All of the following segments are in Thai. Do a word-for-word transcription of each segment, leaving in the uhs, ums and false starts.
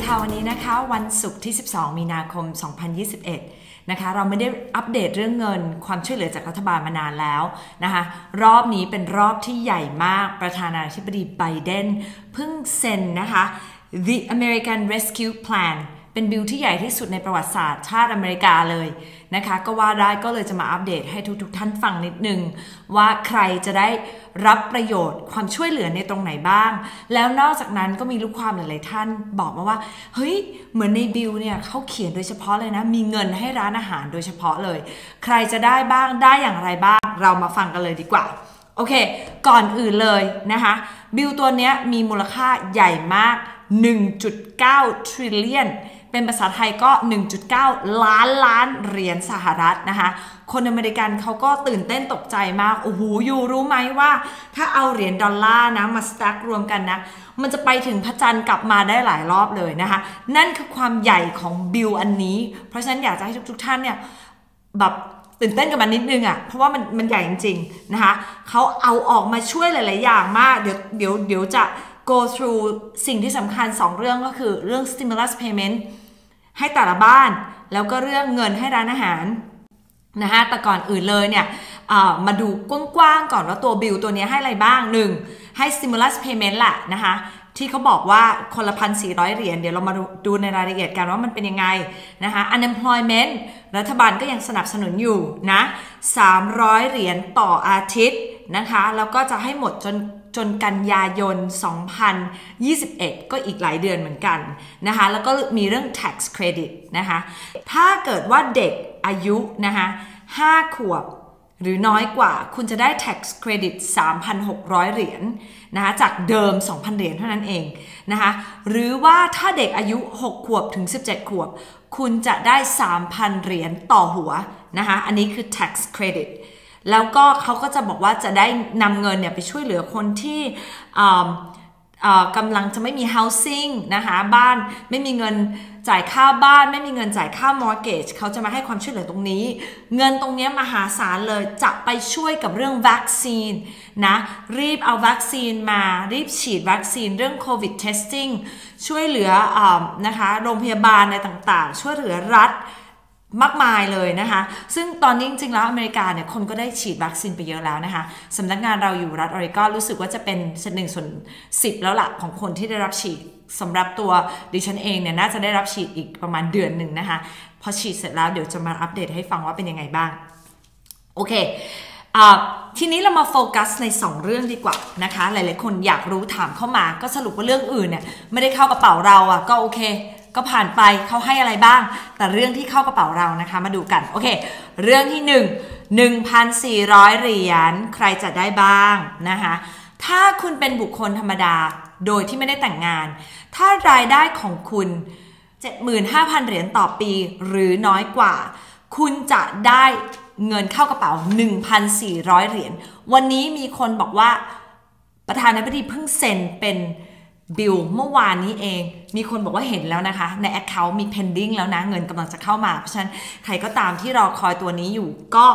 ค่ะวันนี้นะคะวันศุกร์ที่สิบสองมีนาคมสองพันยี่สิบเอ็ดนะคะเราไม่ได้อัปเดตเรื่องเงินความช่วยเหลือจากรัฐบาลมานานแล้วนะคะรอบนี้เป็นรอบที่ใหญ่มากประธานาธิบดีไบเดนเพิ่งเซ็นนะคะ The American Rescue Plan เป็นบิลที่ใหญ่ที่สุดในประวัติศาสตร์ชาติอเมริกาเลยนะคะก็ว่าได้ก็เลยจะมาอัปเดตให้ทุกๆท่านฟังนิดนึงว่าใครจะได้รับประโยชน์ความช่วยเหลือในตรงไหนบ้างแล้วนอกจากนั้นก็มีลูกความหลายๆท่านบอกมาว่าเฮ้ยเหมือนในบิลเนี่ยเขาเขียนโดยเฉพาะเลยนะมีเงินให้ร้านอาหารโดยเฉพาะเลยใครจะได้บ้างได้อย่างไรบ้างเรามาฟังกันเลยดีกว่าโอเคก่อนอื่นเลยนะคะบิลตัวนี้มีมูลค่าใหญ่มาก หนึ่งจุดเก้า trillionเป็นภาษาไทยก็ หนึ่งจุดเก้า ล้านล้านเหรียญสหรัฐนะคะคนอเมริกันเขาก็ตื่นเต้นตกใจมากโอ้โหยูรู้ไหมว่าถ้าเอาเหรียญดอลลาร์นะมาสแต็กรวมกันนะมันจะไปถึงพระจันทร์กลับมาได้หลายรอบเลยนะคะนั่นคือความใหญ่ของบิลอันนี้เพราะฉะนั้นอยากจะให้ทุกๆท่านเนี่ยแบบตื่นเต้นกับมันนิดนึงอ่ะเพราะว่ามันมันใหญ่จริงๆนะคะเขาเอาออกมาช่วยหลายๆอย่างมากเดี๋ยวเดี๋ยวเดี๋ยวจะ go through สิ่งที่สำคัญสองเรื่องก็คือเรื่อง stimulus paymentให้แต่ละบ้านแล้วก็เรื่องเงินให้ร้านอาหารนะคะแต่ก่อนอื่นเลยเนี่ยมาดูกว้างๆก่อนว่าตัวบิลตัวนี้ให้อะไรบ้างหนึ่งให้ stimulus payment แหละนะคะที่เขาบอกว่าคนละพันสี่ร้อยเหรียญเดี๋ยวเรามาดูในรายละเอียดกันว่ามันเป็นยังไงนะคะ unemployment รัฐบาลก็ยังสนับสนุนอยู่นะสามร้อยเหรียญต่ออาทิตย์นะคะแล้วก็จะให้หมดจนจนกันยายนสองพันยี่สิบเอ็ดก็อีกหลายเดือนเหมือนกันนะคะแล้วก็มีเรื่อง tax credit นะคะถ้าเกิดว่าเด็กอายุนะคะห้าขวบหรือน้อยกว่าคุณจะได้ tax credit สามพันหกร้อยเหรียญนะคะจากเดิม สองพันเหรียญเท่านั้นเองนะคะหรือว่าถ้าเด็กอายุหกขวบถึงสิบเจ็ดขวบคุณจะได้ สามพันเหรียญต่อหัวนะคะอันนี้คือ tax creditแล้วก็เขาก็จะบอกว่าจะได้นำเงินเนี่ยไปช่วยเหลือคนที่กำลังจะไม่มี housing นะคะบ้านไม่มีเงินจ่ายค่าบ้านไม่มีเงินจ่ายค่า mortgage เขาจะมาให้ความช่วยเหลือตรงนี้เงินตรงนี้มหาศาลเลยจะไปช่วยกับเรื่องวัคซีนนะรีบเอาวัคซีนมารีบฉีดวัคซีนเรื่อง covid testing ช่วยเหลืออนะคะโรงพยาบาลอะไรต่างๆช่วยเหลือรัฐมากมายเลยนะคะซึ่งตอนนี้จริงๆแล้วอเมริกาเนี่ยคนก็ได้ฉีดวัคซีนไปเยอะแล้วนะคะสำนักงานเราอยู่รัฐออริกอนรู้สึกว่าจะเป็นหนึ่งส่วนสิบแล้วล่ะของคนที่ได้รับฉีดสำหรับตัวดิฉันเองเนี่ยน่าจะได้รับฉีดอีกประมาณเดือนหนึ่งนะคะพอฉีดเสร็จแล้วเดี๋ยวจะมาอัปเดตให้ฟังว่าเป็นยังไงบ้างโอเคทีนี้เรามาโฟกัสในสองเรื่องดีกว่านะคะหลายๆคนอยากรู้ถามเข้ามาก็สรุปว่าเรื่องอื่นเนี่ยไม่ได้เข้ากระเป๋าเราอ่ะก็โอเคก็ผ่านไปเขาให้อะไรบ้างแต่เรื่องที่เข้ากระเป๋าเรานะคะมาดูกันโอเคเรื่องที่หนึ่ง หนึ่งพันสี่ร้อยเหรียญใครจะได้บ้างนะคะถ้าคุณเป็นบุคคลธรรมดาโดยที่ไม่ได้แต่งงานถ้ารายได้ของคุณ เจ็ดหมื่นห้าพัน เหรียญต่อปีหรือน้อยกว่าคุณจะได้เงินเข้ากระเป๋า หนึ่งพันสี่ร้อย เหรียญวันนี้มีคนบอกว่าประธานาธิบดีเพิ่งเซ็นเป็นบิลเมื่อวานนี้เองมีคนบอกว่าเห็นแล้วนะคะใน account มี pending แล้วนะเงินกำลังจะเข้ามาเพราะฉะนั้นใครก็ตามที่รอคอยตัวนี้อยู่ก็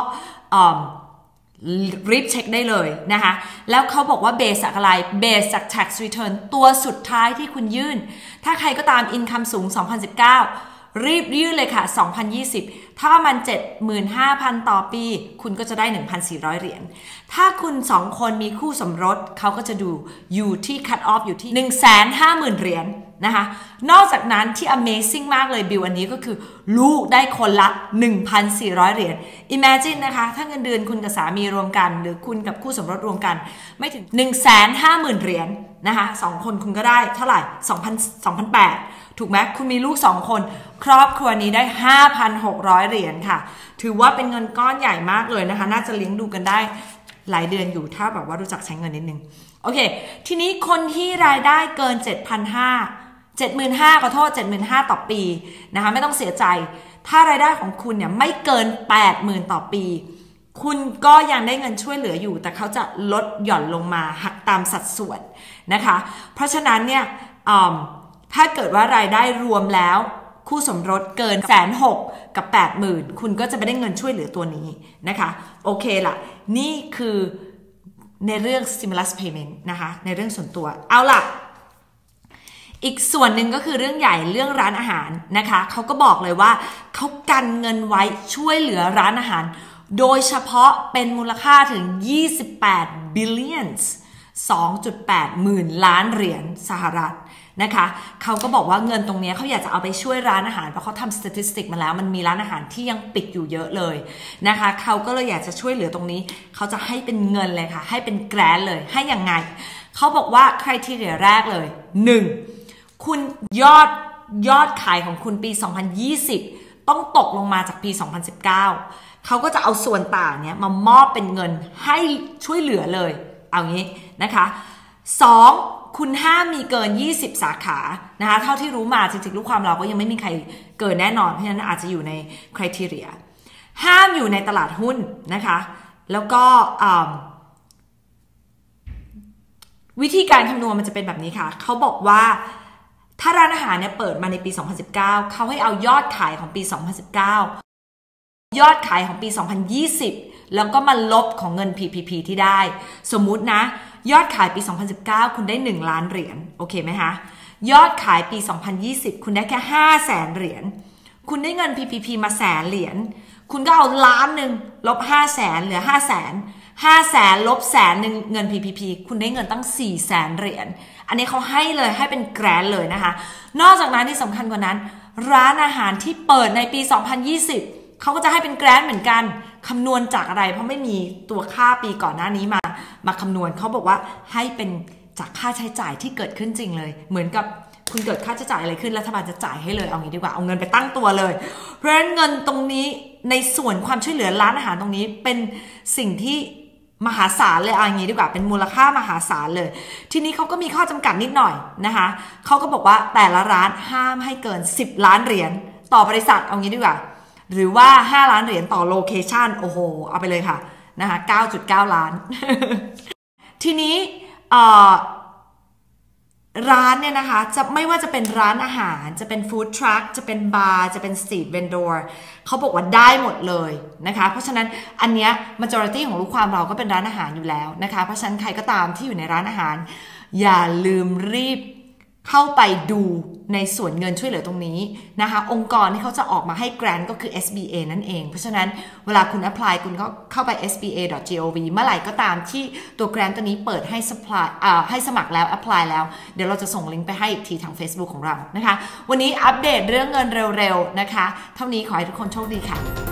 รีบเช็คได้เลยนะคะแล้วเขาบอกว่าเบสจากอะไรเบสจาก tax return ตัวสุดท้ายที่คุณยื่นถ้าใครก็ตาม income สูงสองพันสิบเก้ารีบยื่นเลยค่ะสองพันยี่สิบถ้ามัน เจ็ดหมื่นห้าพัน ต่อปีคุณก็จะได้ หนึ่งพันสี่ร้อย เหรียญถ้าคุณสองคนมีคู่สมรสเขาก็จะดูอยู่ที่ cut off อยู่ที่ หนึ่งแสนห้าหมื่น เหรียญนะคะนอกจากนั้นที่ amazing มากเลยบิลอันนี้ก็คือลูกได้คนละ หนึ่งพันสี่ร้อย เหรียญ imagine นะคะถ้าเงินเดือนคุณกับสามีรวมกันหรือคุณกับคู่สมรสรวมกันไม่ถึง หนึ่งแสนห้าหมื่น เหรียญนะคะสองคนคุณก็ได้เท่าไหร่ สองพัน สองพันแปดถูกไหมคุณมีลูกสองคนครอบครัวนี้ได้ ห้าพันหกร้อย เหรียญค่ะถือว่าเป็นเงินก้อนใหญ่มากเลยนะคะน่าจะเลี้ยงดูกันได้หลายเดือนอยู่ถ้าแบบว่ารู้จักใช้เงินนิดนึงโอเคทีนี้คนที่รายได้เกิน เจ็ดพันห้าร้อย เจ็ดหมื่นห้าพัน ขอโทษ เจ็ดหมื่นห้าพัน ต่อปีนะคะไม่ต้องเสียใจถ้ารายได้ของคุณเนี่ยไม่เกิน แปดหมื่น ต่อปีคุณก็ยังได้เงินช่วยเหลืออยู่แต่เขาจะลดหย่อนลงมาหักตามสัดส่วนนะคะเพราะฉะนั้นเนี่ยถ้าเกิดว่ารายได้รวมแล้วคู่สมรสเกินแสนหกกับแปดหมื่นคุณก็จะไปได้เงินช่วยเหลือตัวนี้นะคะโอเคล่ะนี่คือในเรื่อง stimulus payment นะคะในเรื่องส่วนตัวเอาล่ะอีกส่วนหนึ่งก็คือเรื่องใหญ่เรื่องร้านอาหารนะคะเขาก็บอกเลยว่าเขากันเงินไว้ช่วยเหลือร้านอาหารโดยเฉพาะเป็นมูลค่าถึงยี่สิบแปด billions สองจุดแปด หมื่นล้านเหรียญสหรัฐนะคะเขาก็บอกว่าเงินตรงนี้เขาอยากจะเอาไปช่วยร้านอาหารเพราะเขาทำสถิติมาแล้วมันมีร้านอาหารที่ยังปิดอยู่เยอะเลยนะคะเขาก็เลยอยากจะช่วยเหลือตรงนี้เขาจะให้เป็นเงินเลยค่ะให้เป็นแกรนเลยให้ยังไงเขาบอกว่าไครทีเรียแรกเลยหนึ่งคุณยอดยอดขายของคุณปีสองพันยี่สิบต้องตกลงมาจากปีสองพันสิบเก้าเขาก็จะเอาส่วนต่างเนี้ยมามอบเป็นเงินให้ช่วยเหลือเลยเอางี้นะคะสองคุณห้ามมีเกินยี่สิบสาขานะคะเท่าที่รู้มาจริงๆลูกความเราก็ยังไม่มีใครเกินแน่นอนเพราะฉะนั้นอาจจะอยู่ในคุณทีเรียห้ามอยู่ในตลาดหุ้นนะคะแล้วก็วิธีการคำนวณมันจะเป็นแบบนี้ค่ะเขาบอกว่าถ้าร้านอาหารเนี่ยเปิดมาในปีสองพันสิบเก้าเขาให้เอายอดขายของปีสองพันสิบเก้ายอดขายของปีสองพันยี่สิบแล้วก็มาลบของเงิน พี พี พี ที่ได้สมมุตินะยอดขายปีสองพันสิบเก้าคุณได้หนึ่งล้านเหรียญโอเคไหมคะยอดขายปีสองพันยี่สิบคุณได้แค่ห้าแสนเหรียญคุณได้เงิน พี พี พี มาแสนเหรียญคุณก็เอาล้านหนึ่งลบห้าแสนเหลือห้าแสนห้าแสนลบแสนหนึ่งเงิน พี พี พี คุณได้เงินตั้งสี่แสนเหรียญอันนี้เขาให้เลยให้เป็นแกรนเลยนะคะนอกจากนั้นที่สำคัญกว่านั้นร้านอาหารที่เปิดในปีสองพันยี่สิบเขาก็จะให้เป็นแกรนเหมือนกันคำนวณจากอะไรเพราะไม่มีตัวค่าปีก่อนหน้านี้มามาคำนวณเขาบอกว่าให้เป็นจากค่าใช้จ่ายที่เกิดขึ้นจริงเลยเหมือนกับคุณเกิดค่าใช้จ่ายอะไรขึ้นรัฐบาลจะจ่ายให้เลยเอางี้ดีกว่าเอาเงินไปตั้งตัวเลยเพราะฉะนั้นเงินตรงนี้ในส่วนความช่วยเหลือร้านอาหารตรงนี้เป็นสิ่งที่มหาศาลเลยเอาอย่างนี้ดีกว่าเป็นมูลค่ามหาศาลเลยทีนี้เขาก็มีข้อจำกัดนิดหน่อยนะคะเขาก็บอกว่าแต่ละร้านห้ามให้เกินสิบล้านเหรียญต่อบริษัทเอางี้ดีกว่าหรือว่าห้าล้านเหรียญต่อโลเคชันโอ้โหเอาไปเลยค่ะนะคะ เก้าจุดเก้า ล้าน ทีนี้ร้านเนี่ยนะคะจะไม่ว่าจะเป็นร้านอาหารจะเป็นฟู้ดทรัคจะเป็นบาร์จะเป็นสตรีทเวนดอร์เขาบอกว่าได้หมดเลยนะคะเพราะฉะนั้นอันเนี้ย majority ของลูกความเราก็เป็นร้านอาหารอยู่แล้วนะคะเพราะฉะนั้นใครก็ตามที่อยู่ในร้านอาหารอย่าลืมรีบเข้าไปดูในส่วนเงินช่วยเหลือตรงนี้นะคะองค์กรที่เขาจะออกมาให้แกรนต์ก็คือ เอส บี เอ นั่นเองเพราะฉะนั้นเวลาคุณ apply คุณก็เข้าไป เอส บี เอ ดอท จี โอ วี เมื่อไหร่ก็ตามที่ตัวแกรนต์ตัวนี้เปิดให้ supply อ่าให้สมัครแล้ว apply แล้วเดี๋ยวเราจะส่งลิงก์ไปให้อีกทีทาง Facebook ของเรานะคะวันนี้อัปเดตเรื่องเงินเร็วๆนะคะเท่านี้ขอให้ทุกคนโชคดีค่ะ